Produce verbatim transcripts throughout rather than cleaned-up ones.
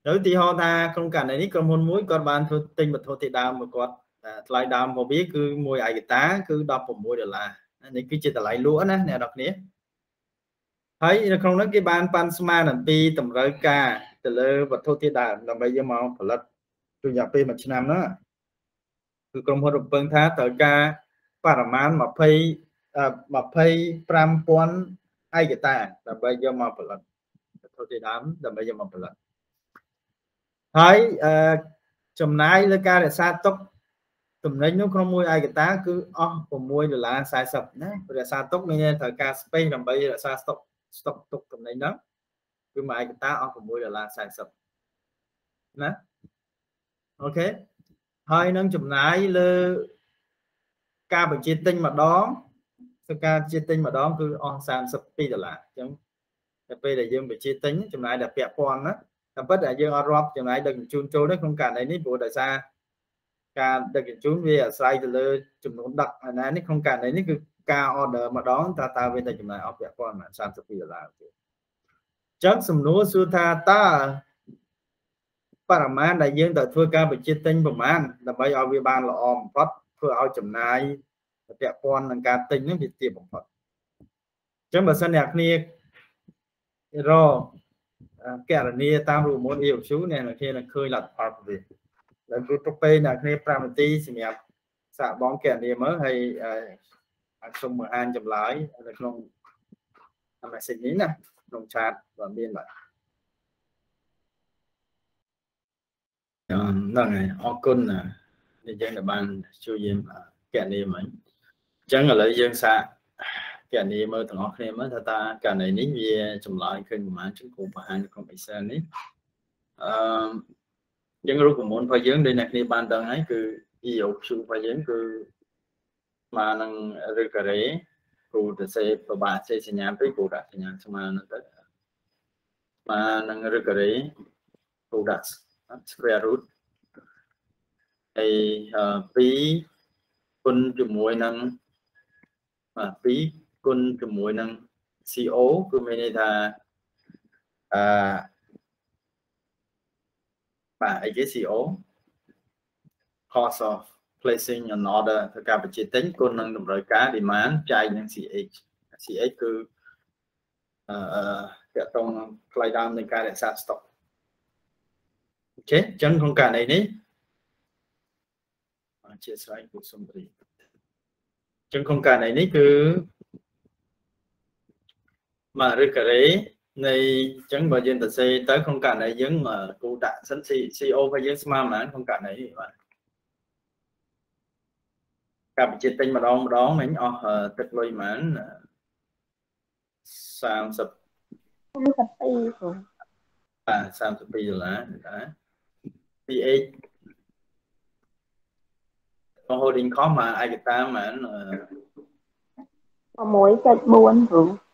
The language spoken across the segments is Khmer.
nếu tí ho ta không cả này còn môn mũi còn bàn thôi tinh một thôi thì đam một con lại đam một biết cứ mùi ai tá cứ đọc một mùi được là này cứ chỉ là lại lúa nè nè đọc nế thấy không nói cái ban pan sma là pi tầm rơi ca từ lơ vật thôi thì đam là bây giờ màu phải lật tôi nhập pi một năm đóคือกรมพลเมืองท่าต่อการประมาณมาเพย์มาเพย์ปรามปอนไอ้กี่ตาแต่ใบยมาผลัดโทษทีน้ำแต่ใบยมาผลัดហើយចំណាយលើការរក្សាទុកតំណែងនោះក្នុងមួយឯកតាគឺអស់6ដុល្លារ40ណារក្សាទុកមានត្រូវការ space ដើម្បីរក្សា stock stock ទុកតំណែងហ្នឹងគឺមួយឯកតាអស់6ដុល្លារ40ណាអូខេហើយនឹងចំណាយលើការបញ្ជាទិញម្ដងគឺការបញ្ជាទិញម្ដងគឺអស់32ដុល្លារអញ្ចឹងតែពេលដែលយើងបញ្ជាទិញចំណាយដល់ពាក់ព័ន្ធណាតែពិតតែយើងអត់រាប់ចំណាយដឹកជញ្ជូនចូលនេះក្នុងករណីនេះព្រោះដោយសារការដឹកជញ្ជូនវាអាស្រ័យទៅលើចំនួនដឹកអាណានេះក្នុងករណីនេះគឺការ order ម្ដងតើតើវាតែចំណាយអស់ពាក់ព័ន្ធ32ដុល្លារទេអញ្ចឹងសំណួរសួរថាតើបរិមាណដែលយើងត្រូវធ្វើការបញ្ជាទិញប្រមាណដើម្បីឲ្យវាបានល្អបំផុតធ្វើឲ្យចំណាយពាក់ព័ន្ធនឹងការទិញនេះវាទាបបំផុតអញ្ចឹងបើសិនអ្នកគ្នារកករណីតាមរូបមន្ត e option អ្នកគ្នានឹងឃើញលទ្ធផលវាแล้วគឺទៅពេលអ្នកគ្នា5នាទីសម្រាប់សាកបងករណីមើលហើយអាចសូមមើលអានចម្លើយនៅក្នុង message នេះណាក្នុង chat បើមានបាទហ្នឹងហើយអរគុណណាយើងដែលបានជួយយើងកណនីមិញអញ្ចឹងឥឡូវយើងសាកកណនីមើលទាំងអស់គ្នាមើលថាតើកណនីនេះវាចម្លើយឃើញប្រហែលជន់គ្រូបង្ហាញក្នុង Excel នេះអឺយើងរូបមន្តរបស់យើងដូចអ្នកគ្នាបានដឹងហើយគឺ e option របស់យើងគឺស្មើនឹងឬការ៉េគូទៅសេប្របាសេសញ្ញាពេកគូដាក់សញ្ញាស្មើនឹងទៅស្មើនឹងឬការ៉េគូដាក់ square root ហើយ2គុណជាមួយនឹង2គុណជាមួយនឹង co គឺមានន័យថាអឺបាទអីគេ co cost of placing an order ធ្វើការបញ្ជាទិញគុណនឹងតម្រូវការ demand ចែកនឹង ch ch គឺអឺតកតងថ្លៃដើមនៃការរក្សា stock អូខេអញ្ចឹងក្នុងករណីនេះជាស្រ័យពុសុំរីអញ្ចឹងក្នុងករណីនេះគឺមកឬការ៉េនៃអញ្ចឹងបើយើងទៅសេទៅក្នុងករណីយើងគូដាក់សិន co របស់យើងស្មើប៉ុន្មានក្នុងករណីនេះបាទការបញ្ជាទិញម្ដងម្ដងមិញអស់ទឹកលុយប៉ុន្មាន30 32គ្រូបាទ32ដុល្លារដែរ ph holding cost មកឯកតាប៉ុន្មាន 6.4គ្រូបាទ 6.4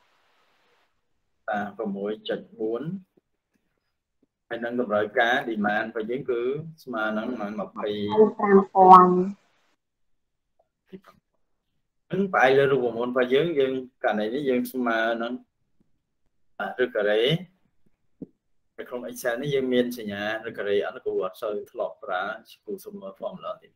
ហើយនឹងតម្រូវការ demand របស់យើងគឺស្មើនឹង20 5000 ហ្នឹងផ្អែកលើរូបមន្តរបស់យើងយើងករណីនេះយើងស្មើនឹងឬការ៉េនៅក្នុង Excel នេះយើងមានសញ្ញាឬការ៉េអត់គូអត់សូវធ្លាប់ប្រើគូសុំមើល formula ទៀត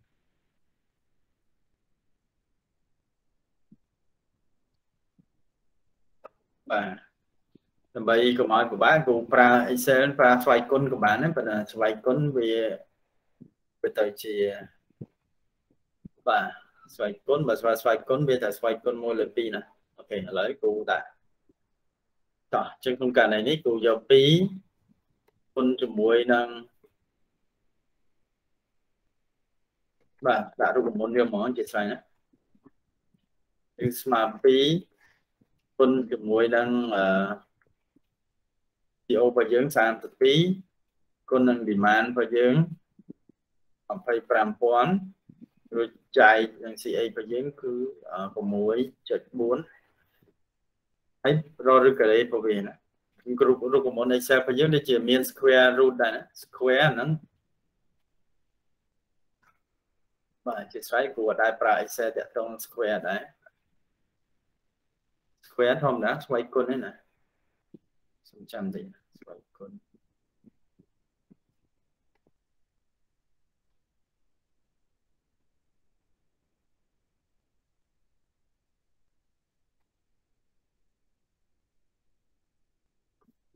បាទដើម្បីកុំឲ្យពិបាកគូប្រើ Excel ប្រើស្វ័យគុណក៏បានដែរប៉ុន្តែស្វ័យគុណវាវាទៅជាបាទស្វ័យគុណបើស្វ័យស្វ័យគុណវាតែស្វ័យគុណមួយលើពីរណាអូខេឥឡូវគូដាក់តោះអញ្ចឹងក្នុងករណីនេះគូយកពីរគុណជាមួយនឹងបាទដាក់រូបមន្តវាហ្មងជាស្រ័យណាគឺស្មើពីរគុណជាមួយនឹងអឺ co របស់យើង32គុណនឹង demand របស់យើង25000រួចចែកនឹង ca របស់យើងគឺ6.4ហើយរកឬការ៉េរបស់វាណារូបរូបមន្ត Excel របស់យើងដូចជាមាន square root ដែរណា square ហ្នឹងបាទជាស្រ័យគួរតែប្រើ Excel តាក់ទង square ដែរ square ធម្មតាស្វ័យគុណហ្នឹងណាសំចាំតិចស្វ័យគុណ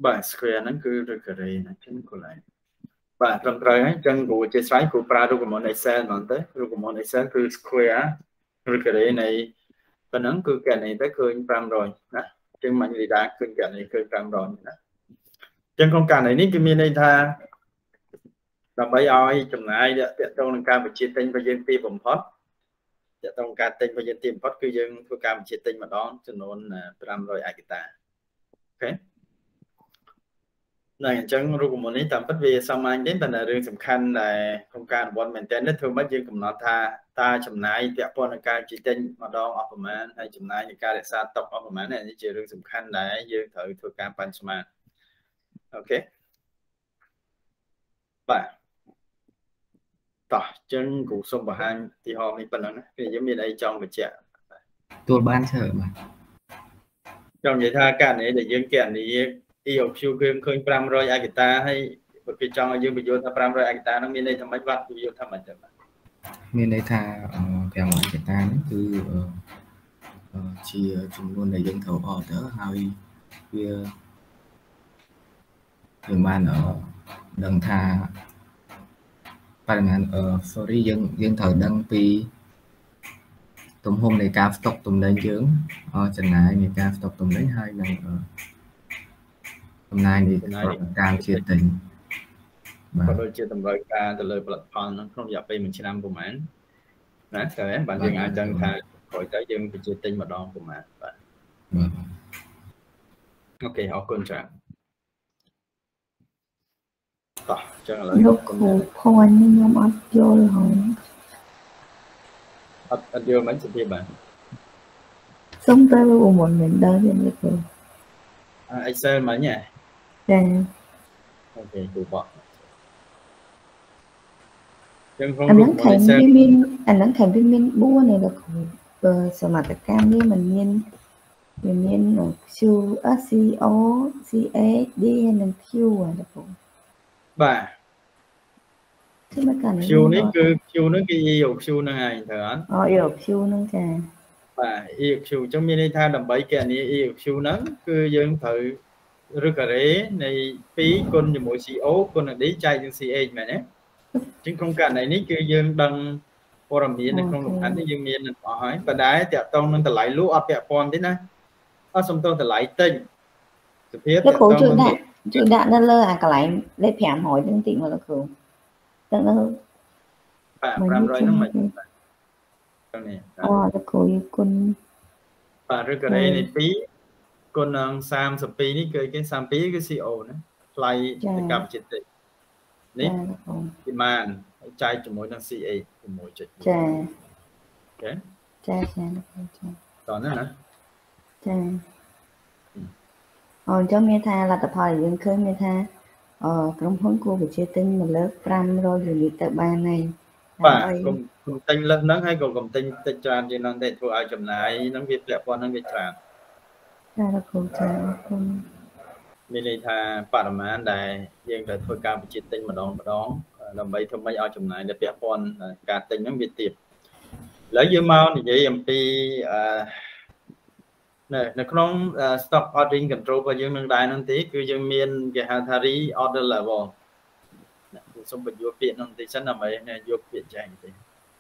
បាទ square ហ្នឹងគឺឬការ៉េណាចឹងកន្លែងបាទត្រឹមត្រូវហើយចឹងគ្រូជាស្រ័យគ្រូប្រើរូបមន្ត Excel ហ្មងទៅរូបមន្ត Excel គឺ square ឬការ៉េនៃប៉ុណ្ណឹងគឺកណីទៅឃើញfive hundredណាចឹងមិនលីដាឃើញកណីឃើញfive hundredណាចឹងក្នុងករណីនេះគឺមានន័យថាដើម្បីឲ្យចំណាយទាក់ទងនឹងការបញ្ជាទិញរបស់យើងទីបំផុតទាក់ទងការទិញរបស់យើងទីបំផុតគឺយើងធ្វើការបញ្ជាទិញម្ដងចំនួនfive hundredឯកតាអូខេហ្នឹងអញ្ចឹងរូបមន្តនេះតាមពិតវាសាមញ្ញទេតែរឿងសំខាន់ដែលក្នុងការអនុវត្តមែនទែនធ្វើម៉េចយើងកំណត់ថាតើចំណាយពាក់ព័ន្ធនឹងការជិះទិញម្ដងអស់ប្រមាណហើយចំណាយនៃការរក្សាតុកអស់ប្រមាណនេះជារឿងសំខាន់ដែលយើងត្រូវធ្វើការប៉ាន់ស្មានអូខេបាទតោះអញ្ចឹងគ្រូសូមបង្ហាញទីហោនេះប៉ុណ្ណឹងណាគឺយើងមានអីចង់បញ្ជាក់ទួលបានច្រើនបាទចង់និយាយថាករណីដែលយើងគណនា E O Q គឺឃើញfive hundredឯកតាហើយបើគេចង់ឲ្យយើងបញ្យល់ថាfive hundredឯកតាហ្នឹងមានន័យថាម៉េចបាទបញ្យល់ថាម៉េចទៅបាទមានន័យថាfive hundredឯកតាហ្នឹងគឺជាចំនួនដែលយើងត្រូវ order ហើយវាយើងបានដឹងថាបរិមាណ sorry យើងយើងត្រូវដឹងពីទំហំនៃការស្តុកទំនិញយើងចំណាយនៃការស្តុកទំនិញហើយនឹងចំណាយនៃការជាទិញបាទដូចជាតម្រូវការទៅលើផលិតផលហ្នឹងក្នុងរយៈពេលមួយឆ្នាំប្រហែលណាតែបាទយើងអាចដឹងថាក្រោយទៅយើងបញ្ជាទិញម្ដងប្រហែលបាទអូខេអរគុណច្រើនតោះចឹងឥឡូវលោកគ្រូភ័ណ្ឌនេះខ្ញុំអត់យល់ហើយអត់អត់យល់មិនសុភាពបាទសុំទៅរូបមន្តមិនដល់ទេលោកគ្រូ Excel មិញហ៎ចាអូខេគ្រូបកចឹងក្នុងរូបមន្ត Excel មានអាហ្នឹងខាងវាមានfourនេះលោកគ្រូបើសមត្ថកម្មនេះมันមានវាមាន Q C O C A D ហើយនិង Q លោកគ្រូបាទ Q នេះគឺ Q ហ្នឹងគឺ E O Q ហ្នឹងឯងត្រូវអត់អូ E O Q ហ្នឹងចាបាទ E O Q អញ្ចឹងមានន័យថាដើម្បីគណនា E O Q ហ្នឹងគឺយើងត្រូវឬការ៉េនៃtwoគុណជាមួយ C O គុណនឹង D ចែកនឹង C H មែនទេអញ្ចឹងក្នុងករណីនេះគឺយើងដឹងព័ត៌មាននៅក្នុងលំហាត់នេះយើងមានអស់ហើយប៉ុន្តែតាក់ទងនឹងតម្លៃលក់អត់ពាក់ព័ន្ធទេណាអត់សំទោសតម្លៃទិញសភាពតាក់ទងជួយដាក់ជួយដាក់នៅលើអាកន្លែងលេខfive hundredហ្នឹងតិចមកលោកគ្រូទៅលើបាទfive hundredហ្នឹងមិនហ្នឹងនេះអូលោកគ្រូយគុណបាទឬការ៉េនៃtwoគុណនឹងthirty-twoនេះគឺគេthirty-twoគឺ C O ណាថ្លៃនៃការបញ្ជាទិញនេះពីបានចែកជាមួយនឹង C H 6.1 ចាអូខេចាចាលោកគ្រូចាតោះណាណាចាអញ្ចឹងមានថាលទ្ធផលយើងឃើញមានថាអឺក្រុមហ៊ុនគួរបញ្ជាទិញមួយលើកfive hundredយូនីតទៅបានហើយបាទកុំកុំទិញលើសហ្នឹងហើយកុំកុំទិញតិចច្រើនជាងហ្នឹងទេធ្វើឲ្យចំណាយហ្នឹងវាពាក់ព័ន្ធហ្នឹងវាច្រើនចាលោកគ្រូចាអរគុណមានន័យថាបរិមាណដែលយើងត្រូវធ្វើការបញ្ជាទិញម្ដងម្ដងដើម្បីធ្វើម៉េចឲ្យចំណាយដែលពាក់ព័ន្ធការទិញហ្នឹងវាទៀតឥឡូវយើងមកនិយាយអំពីអឺនៅក្នុង stock ordering control របស់យើងនឹងដែរហ្នឹងទេគឺយើងមានគេហៅថា re-order level សូមបញ្យល់ពាក្យនោះបន្តិចសិនដើម្បីយកពាក្យចែងទៅ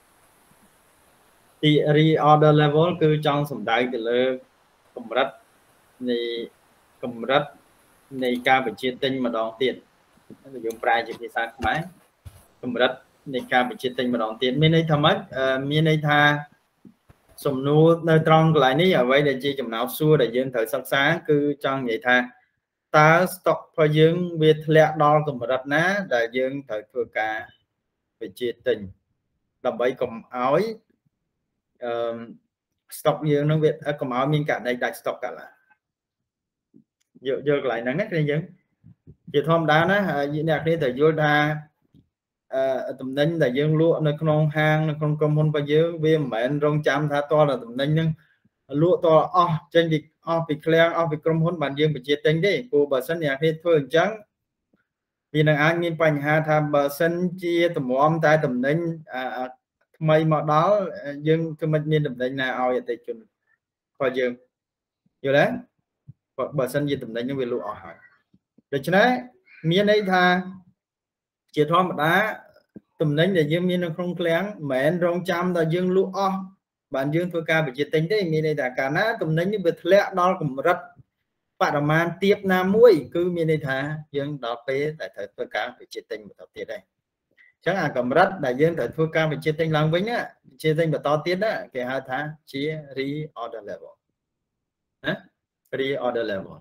ទី re-order level គឺចង់សំដៅទៅលើកម្រិតនៃកម្រិតនៃការបញ្ជាទិញម្ដងទៀតយើងប្រែជាភាសាខ្មែរកម្រិតនៃការបញ្ជាទិញម្ដងទៀតមានន័យថាម៉េចមានន័យថាសំណួរនៅត្រង់កន្លែងនេះអ្វីដែលជាចំណោទសួរដែលយើងត្រូវសិក្សាគឺចង់និយាយថាតើ stock របស់យើងវាធ្លាក់ដល់កម្រិតណាដែលយើងត្រូវធ្វើការបញ្ជាទិញដើម្បីកុំឲ្យអឺ stock យើងនឹងវាកុំឲ្យមានករណីដាច់ stock កើតឡើងយកយកកន្លែងហ្នឹងណាគ្នាយើងជាធម្មតាណាអ្នកគ្នាត្រូវយល់ថាអឺតំណែងដែលយើងលក់នៅក្នុងហាងនៅក្នុងក្រុមហ៊ុនរបស់យើងវាមិនមែនរងចាំថាតើតំណែងហ្នឹងលក់តអស់ចេញពីអស់ពីឃ្លាំងអស់ពីក្រុមហ៊ុនបានយើងបញ្ជាទិញទេព្រោះបើសិនអ្នកគ្នាធ្វើអញ្ចឹងវានឹងអាចមានបញ្ហាថាបើសិនជាតម្រាំតែតំណែងថ្មីមកដល់យើងគឺមិនមានតំណែងណាឲ្យអតិថិជនរបស់យើងយល់ទេបើសិនជាតំណែងហ្នឹងវាលក់អស់ហើយដូច្នេះមានន័យថាជាធម្មតាតំណែងដែលយើងមាននៅក្នុងឃ្លាំងមិនមែនរងចាំដល់យើងលក់អស់បានយើងធ្វើការបញ្ជាទិញទេមានន័យថាកាលណាតំណែងនេះវាធ្លាក់ដល់កម្រិតបរិមាណទាបណាមួយគឺមានន័យថាយើងដល់ពេលតែត្រូវធ្វើការបញ្ជាទិញបន្តទៀតដែរអញ្ចឹងអាកម្រិតដែលយើងត្រូវធ្វើការបញ្ជាទិញឡើងវិញណាបញ្ជាទិញបន្តទៀតណាគេហៅថាជា reorder level ណា reorder level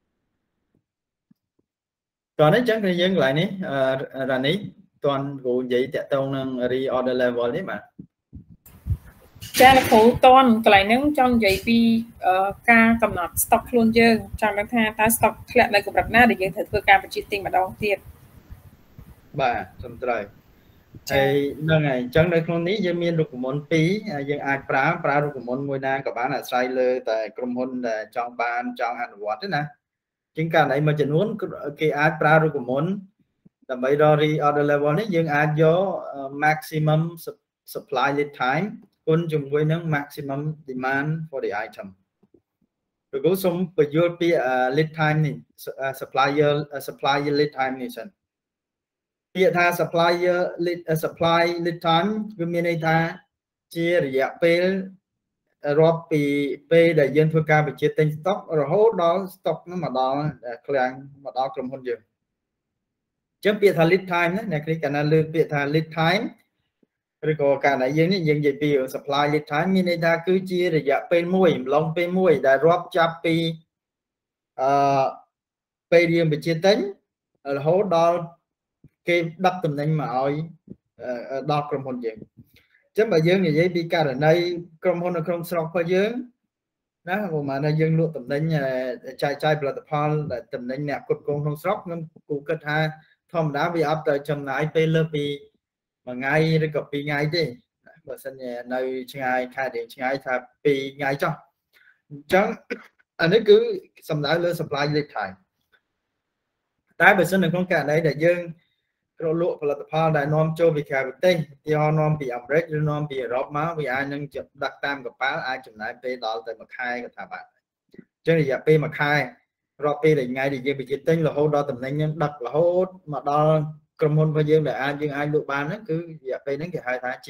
តោះនេះអញ្ចឹងគឺយើងកន្លែងនេះរ៉ានីតន់គ្រូនិយាយតាក់ទងនឹង reorder level នេះបាទចាលោកគ្រូតន់កន្លែងហ្នឹងចង់និយាយពីការកំណត់ stock ខ្លួនយើងចង់ដឹងថាតើ stock ធ្លាក់នៅកម្រិតណាដែលយើងត្រូវធ្វើការបញ្ជាទិញម្ដងទៀតបាទត្រឹមត្រូវហើយហ្នឹងហើយអញ្ចឹងនៅក្នុងនេះយើងមានរូបមន្តពីរយើងអាចប្រើប្រើរូបមន្តមួយណាក៏បានអាស្រ័យលើតែក្រុមហ៊ុនដែលចង់បានចង់អនុវត្តទេណាជាងករណីមួយចំនួនគេអាចប្រើរូបមន្តដើម្បីរក reorder level នេះយើងអាចយក maximum supply lead time គុណជាមួយនឹង maximum demand for the item ឬក៏សូមបញ្យល់ពី lead time នេះ supplier supplier lead time នេះសិនពាក្យថា supplier lead supply lead time គឺមានន័យថាជារយៈពេលរាប់ពីពេលដែលយើងធ្វើការបញ្ជាទិញ stock រហូតដល់ stock នោះមកដល់ឃ្លាំងមកដល់ក្រុមហ៊ុនយើងអញ្ចឹងពាក្យថា lead time ណាអ្នកនេះកាលណាលើកពាក្យថា lead time ឬក៏កាលណាយើងនេះយើងនិយាយពី supply lead time មានន័យថាគឺជារយៈពេលមួយអំឡុងពេលមួយដែលរាប់ចាប់ពីអឺពេលយើងបញ្ជាទិញរហូតដល់គេដឹកតំណែងមកឲ្យដល់ក្រុមហ៊ុនយើងអញ្ចឹងបើយើងនិយាយពីករណីក្រុមហ៊ុននៅក្នុងស្រុករបស់យើងណាប្រហែលថាយើងលក់តំណែងចែកចាយផលិតផលដែលតំណែងអ្នកគ្រប់គ្រងក្នុងស្រុកខ្ញុំគូគិតថាធម្មតាវាអត់ទៅចំណាយពេលលើពីមួយថ្ងៃឬក៏ពីរថ្ងៃទេបើសិនជានៅឆ្ងាយខែរៀងឆ្ងាយថាពីរថ្ងៃចុះអញ្ចឹងអានេះគឺសំដៅលើ supply lead time តែបើសិននៅក្នុងករណីដែលយើងរលក់ផលិតផលដែលនាំចូលពីក្រៅប្រទេសទីហោនាំពីអាមេរិកឬនាំពីអឺរ៉ុបមកវាអាចនឹងដឹកតាមកប៉ាល់អាចចំណាយពេលដល់ទៅមួយខែក៏ថាបាទអញ្ចឹងរយៈពេលមួយខែរាប់ពេលថ្ងៃដែលយើងបញ្ជាទិញរហូតដល់តំណែងយើងដឹករហូតមកដល់ក្រុមហ៊ុនរបស់យើងដែលអាចយើងអាចលក់បានហ្នឹងគឺរយៈពេលហ្នឹងគេហៅថាជា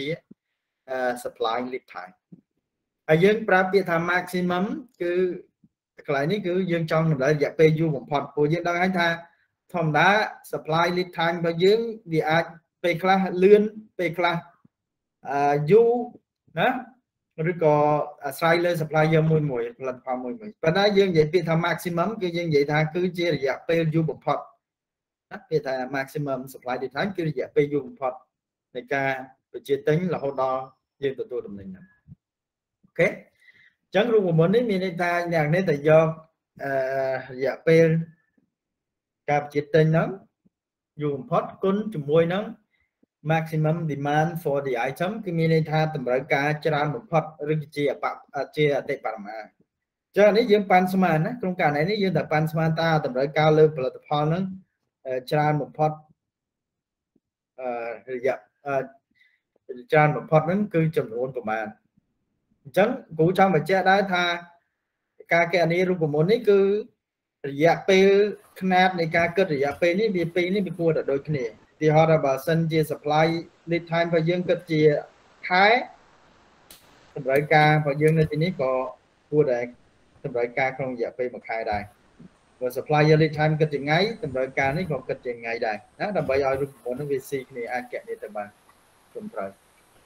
supply lead time ហើយយើងប្រើពាក្យថា maximum គឺកន្លែងនេះគឺយើងចង់តម្រូវរយៈពេលយូរបំផុតព្រោះយើងដឹងហើយថាធម្មតា supply lead time របស់យើងវាអាចពេលខ្លះលឿនពេលខ្លះអឺយូរណាឬក៏អាស្រ័យលើ supplier មួយមួយផលិតផលមួយមួយប៉ុន្តែយើងនិយាយពាក្យថា maximum គឺយើងនិយាយថាគឺជារយៈពេលយូរបំផុតណាពាក្យថា maximum supply lead time គឺរយៈពេលយូរបំផុតនៃការបញ្ជាទិញរហូតដល់យើងទទួលតំណែងហ្នឹងអូខេអញ្ចឹងរូបមន្តនេះមានន័យថាយ៉ាងនេះតែយកអឺរយៈពេលការបញ្ជាទិញហ្នឹងយូរបំផុតគុណជាមួយនឹង maximum demand for the item គឺមានន័យថាតម្រូវការច្រើនបំផុតឬជាជាអតិបរមាចឹងនេះយើងប៉ាន់ស្មានណាក្នុងករណីនេះយើងតែប៉ាន់ស្មានតាតម្រូវការលើផលិតផលហ្នឹងច្រើនបំផុតអឺរយៈច្រើនបំផុតហ្នឹងគឺចំនួនប្រមាណអញ្ចឹងគ្រូចង់បញ្ជាក់ដែរថាការកណនីរូបមន្តនេះគឺរយៈពេលຂະຫນាតនៃការគិតរយៈពេលនេះវាពេលនេះវាគួរតែដូចគ្នាទីហោថាបើសិនជា supply lead time របស់យើងគិតជាខែតម្រូវការរបស់យើងនៅទីនេះក៏គួរតែតម្រូវការក្នុងរយៈពេលមួយខែដែរបើ supply lead time គិតជាថ្ងៃតម្រូវការនេះក៏គិតជាថ្ងៃដែរណាដើម្បីឲ្យរូបមន្តនេះវាស៊ីគ្នាអាចកណនីទៅបានត្រឹមត្រូវ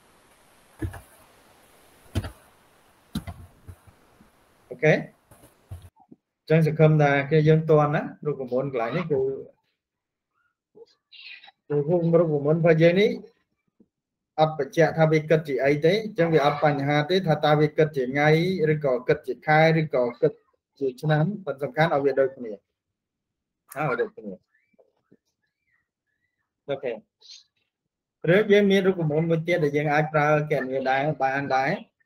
អូខេចឹងសង្ឃឹមថាគេយើងតន់ណារូបមន្តកន្លែងនេះគឺរូបរូបមន្តរបស់យើងនេះអត់បញ្ជាក់ថាវាគិតជាអីទេអញ្ចឹងវាអត់បញ្ហាទេថាតើវាគិតជាថ្ងៃឬក៏គិតជាខែឬក៏គិតជាឆ្នាំប៉ុន្តែសំខាន់ឲ្យវាដូចគ្នាហើយដូចគ្នាអូខេឬយើងមានរូបមន្តមួយទៀតដែលយើងអាចប្រើកណនីដែរបានដែរ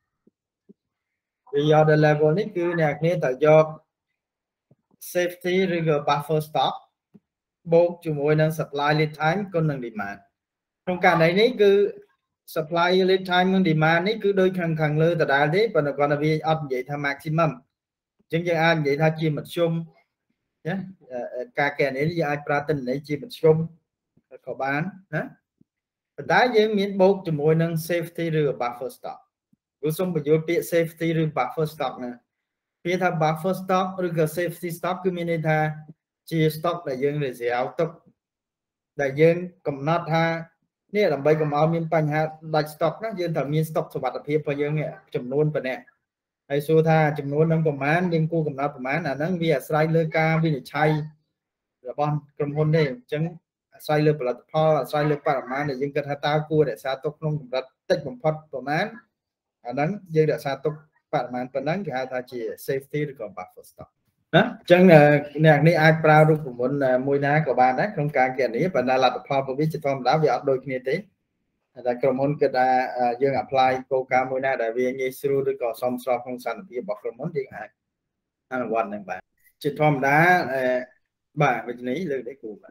reorder level នេះគឺអ្នកគ្នាត្រូវយក safety ឬក៏ buffer stock បូកជាមួយនឹង supply lead time គុណនឹង demand ក្នុងករណីនេះគឺ supply lead time និង demand នេះគឺដូចខាងខាងលើដដែលទេប៉ុន្តែគាត់ថាវាអត់និយាយថា maximum អញ្ចឹងយើងអាចនិយាយថាជាមធ្យម nhé ca kèn này ai praten này chỉ một chung có bán đó tại vì miền bốc cho mỗi năng safety rồi buffer stock cứ xong bây giờ bị safety rồi buffer stock nè phía tham buffer stock rồi cái safety stock cứ miền này tha chia stock đại dương để dẻo tốc đại dương cầm nát haนี่làm bây cầm áo miền Pành ha đại stock đó dương thằng miền stock số bát phía bây giờ nghe chấm nôn bên này hay số tha chấm nôn năng cầm mán nhưng cô cầm nát cầm mán là năng vì sai lơ ca vì để chay là bon cầm hôn đây chẳng sai lơ là pho sai lơ para mán để dương cần ha tao cua để xa tốc không cầm đặt tích bằng phật của mán à năng dương để xa tốc para mán bên năng thì hai ta chỉ safety được còn buffer stock đó chẳng là nè này ai proud được của muốn môi ná của bạn đấy không càng kiện này và là là pho của biết chỉ phong đã bị áp đôi kia thế là cầm hôn cái đã dương apply câu ca môi ná đại vì như sưu được có xong sau không sẵn thì bỏ cầm hôn đi ai anh quan này bạn chỉ phong đã bà với này lời đấy của bạn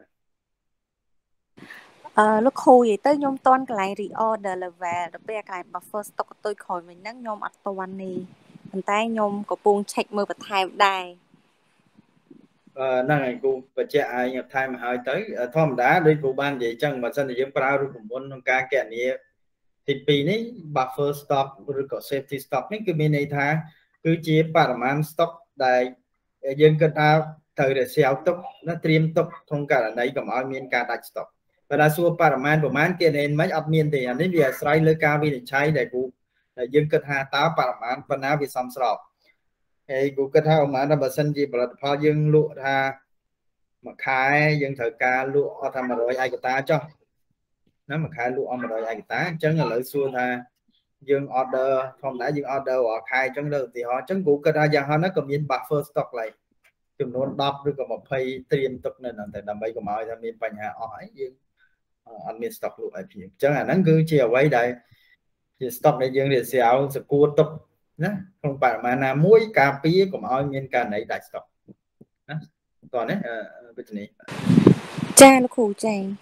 ờ lúc khu gì tới nhôm toàn cái lại reorder là về được bây cái buffer stock tôi khỏi mình nắng nhôm ở toàn này mình tay nhôm có buông check mưa và thay đài năng này cô và trẻ ai nhập thay mà hỏi tới thom đá đây cô ban vậy chăng mà dân thì dân proud được cũng muốn ca kẹn này thì pì này buffer stock rồi có safety stock này cái bên này tha cứ chia paraman stock đại dân cần ao thời để xéo tốc nó tiêm tốc không cả là đấy còn ai miền cả đại stock và đa số paraman của man kia nên mấy admin thì anh ấy vì sai lơ cao vì để cháy để cô dân cần hà táo paraman và nào vì xong sọp thì cô kết hợp mà nó bật sinh gì bảo là dương lụa ra mà khai dân thời ca lụa tham mà rồi ai của ta cho nó mà khai lụa mà rồi ai của ta chẳng là lợi xua tha dương order không đã dương order hoặc khai chẳng được thì họ chẳng cụ kết ra họ nó còn miền buffer stock lại chúng nó đọc được có một pay tiêm tục nên là đầm bay của mọi tham miền Pành Hà hỏi dương anh miền stock lụa ai phía chẳng là nó cứ chiều quay đây thì stock này dương để xéo sẽ cua tục không phải mà là mỗi cà phê của mọi miền cả này đại stock còn đấy bên này cha nó khổ chàng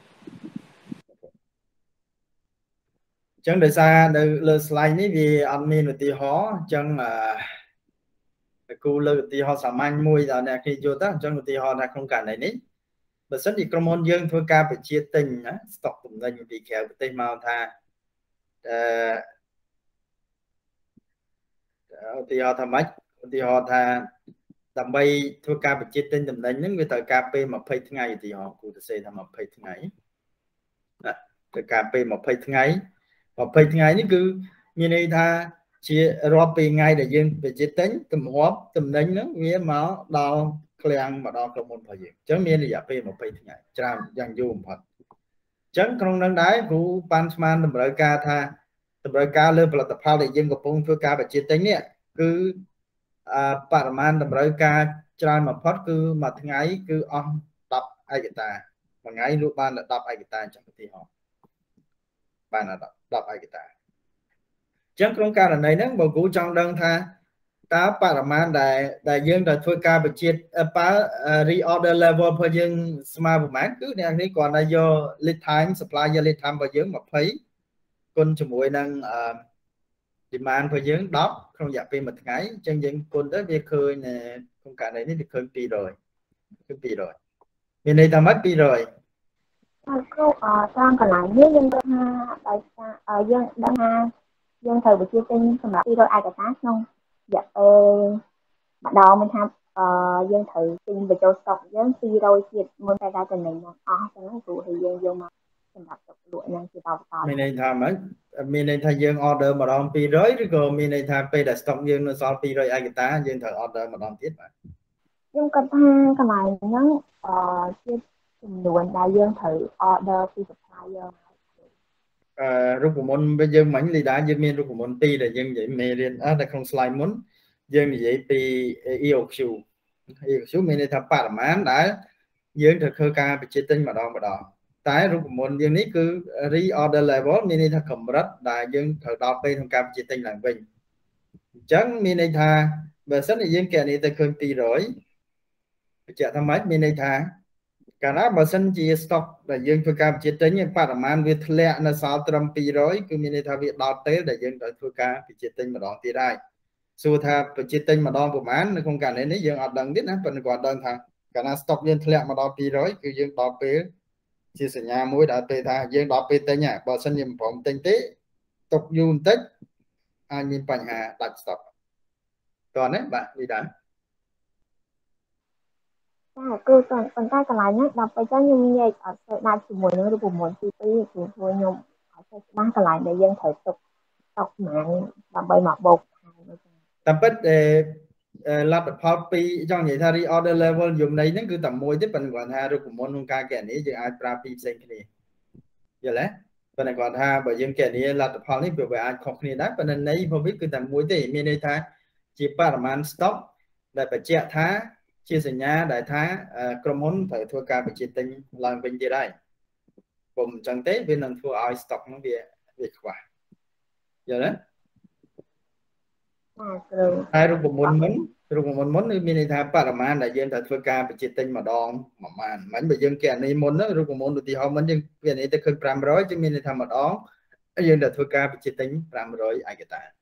chẳng đời xa đời lơ slide này vì admin thì họ chẳng là cô lơ thì họ sắm anh môi giờ này khi vô ta chẳng thì họ là không cả này đấy bớt sẵn thì có môn dương thôi ca phải chia tình á stock cũng là những bị kéo tên màu tha thì họ thầm ách thì họ thà tầm bay thua ca bị chết tên tầm đánh những người thời ca pê mà phê thứ ngày thì họ cụ thể thầm mà phê thứ ngày thời ca pê mà phê thứ ngày mà phê thứ ngày cứ như này tha chia ropi ngay để dân về chết tính tầm hóp tầm đánh nó nghĩa máu đau klang mà đau trong môn thời gian chớ miên là pê mà phê thứ ngày chào dành vô một phần chấn không năng đái của pansman tầm lợi ca tha tầm lợi ca lên là tập phao để dân của phong thua ca bị chết tính nè cứ paraman tầm lợi ca trai mà phát cứ mà thứ ngày cứ on đọc ai người ta mà ngày lúc ban là đọc ai người ta chẳng thì họ ban là đọc, đọc ai người ta chẳng không ca là này nó bầu cũ trong đơn tha ta paraman đại đại dương đại thua ca bị chết pa reorder level phải dương smart của mát cứ này này còn là do lead time supply do lead time và dương mà thấy con cho mỗi năng demand phải dưỡng đó không giảm về một ngày chân dân con đó việc khơi nè không cả này thì khơi pi rồi khơi pi rồi bên đây ta mất pi rồi câu sang còn lại với dân đơn ha ở dân đơn ha dân thời bị chia tinh xong là pi rồi ai cả tá không dạ bắt đầu mình tham dân thời tinh về châu sọc dân pi rồi thiệt muốn phải ra tình này nè à cho nó tụ thì dân vô mà mình này tham ấy mình này thay dương order mà đòn pi rưỡi rồi mình này tham pi đã stock dương nó so pi rồi ai người ta dương thời order mà đòn tiếp mà nhưng cái thang cái này nhắn chia nguồn đại dương thời order pi supply dương lúc của môn bây giờ mảnh lì đá dương miền lúc của môn pi là dương vậy mê liên á là không slide muốn dương vậy pi yêu chiu yêu chiu mình này tham pa là mán đã dương thời khơi ca bị chết tinh mà đòn mà đòn tái rút một dương ní cứ reorder level mini tha cầm rất đại dương thời đọc bên trong cam chỉ tinh làng bình chẳng mini tha về sách này dương kẻ này ta khơi pi rồi chạy tham mấy mini tha cả đó mà sân chỉ stock đại dương thời cam chỉ tinh nhưng phải man việt lẹ là sao trăm pi rồi cứ mini tha việt đọc tới đại dương thời thời cam chỉ tinh mà đón tí đây xu tha chỉ tinh mà đón của man nó không cả này nếu dương ở đằng biết nó phần còn đơn thằng cả na stock dương thẹn mà đo pi rồi cứ dương đo pi chia sẻ nhà mũi đã pi tha dương đo pi tới nhà bảo sân nhiệm phòng tinh tế tục dùng tích anh nhìnបញ្ហាដាច់ stop តោះណាបាទនេះដែរចាគឺប៉ុន្តែកន្លែងហ្នឹងដល់ពេលចឹងខ្ញុំនិយាយអត់ទៅដាច់ជាមួយនឹងរូបមន្តទីពីរគឺធ្វើខ្ញុំអត់ទៅច្បាស់កន្លែងដែលយើងត្រូវទុកទុកម៉ានដើម្បីមកបូកខែហ្នឹងតែពិតលទ្ធផលពីរចង់និយាយថា reorder level យមន័យហ្នឹងគឺតែមួយទេប៉ុន្តែគាត់ថារូបមន្តក្នុងការកណនីយើងអាចប្រើពីរផ្សេងគ្នាយល់ទេប៉ុន្តែគាត់ថាបើយើងកណនីលទ្ធផលនេះវាអាចខុសគ្នាដែរប៉ុន្តែន័យរបស់វាគឺតែមួយទេមានន័យថាជាបរិមាណ stock ដែលបញ្ជាក់ថាជាសញ្ញាដែលថាក្រុមហ៊ុនត្រូវធ្វើការបញ្ជាទិញឡើងវិញទៀតហើយពុំអញ្ចឹងទេវានឹងធ្វើឲ្យ stock ហ្នឹងវាវាខ្វះយល់ទេហើយរូបមន្តមុនរូបមន្តមុនគឺមានន័យថាបរិមាណដែលយើងត្រូវធ្វើការបញ្ជាទិញម្ដងមួយម៉ានមិនបើយើងកណនីមុនរូបមន្តឧទាហរណ៍មុនយើងកណនីទៅឃើញfive hundredយើងមានន័យថាម្ដងយើងត្រូវធ្វើការបញ្ជាទិញfive hundredឯកតា